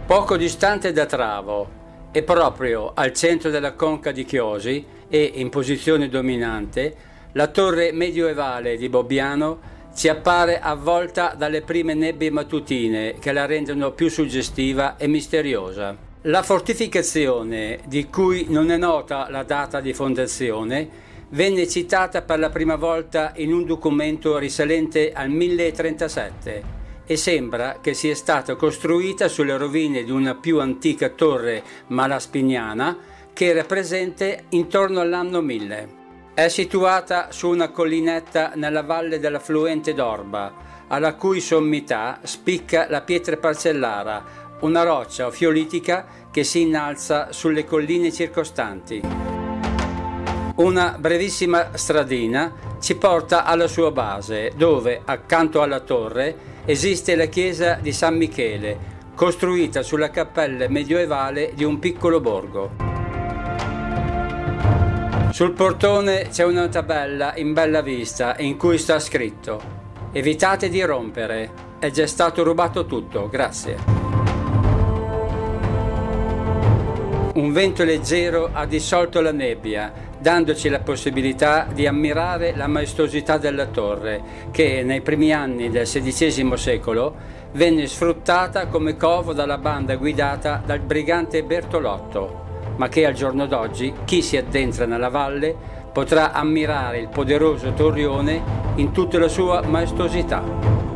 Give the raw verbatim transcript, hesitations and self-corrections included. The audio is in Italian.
Poco distante da Travo e proprio al centro della conca di Chiosi e in posizione dominante, la torre medioevale di Bobbiano ci appare avvolta dalle prime nebbie mattutine che la rendono più suggestiva e misteriosa. La fortificazione, di cui non è nota la data di fondazione, venne citata per la prima volta in un documento risalente al milletrentasette e sembra che sia stata costruita sulle rovine di una più antica torre malaspiniana che era presente intorno all'anno mille. È situata su una collinetta nella valle dell'affluente d'Orba, alla cui sommità spicca la pietra parcellara, una roccia ofiolitica che si innalza sulle colline circostanti. Una brevissima stradina ci porta alla sua base, dove, accanto alla torre, esiste la chiesa di San Michele, costruita sulla cappella medioevale di un piccolo borgo. Sul portone c'è una tabella in bella vista in cui sta scritto: "Evitate di rompere, è già stato rubato tutto, grazie". Un vento leggero ha dissolto la nebbia, dandoci la possibilità di ammirare la maestosità della torre, che nei primi anni del sedicesimo secolo venne sfruttata come covo dalla banda guidata dal brigante Bertolotto, ma che al giorno d'oggi chi si addentra nella valle potrà ammirare il poderoso torrione in tutta la sua maestosità.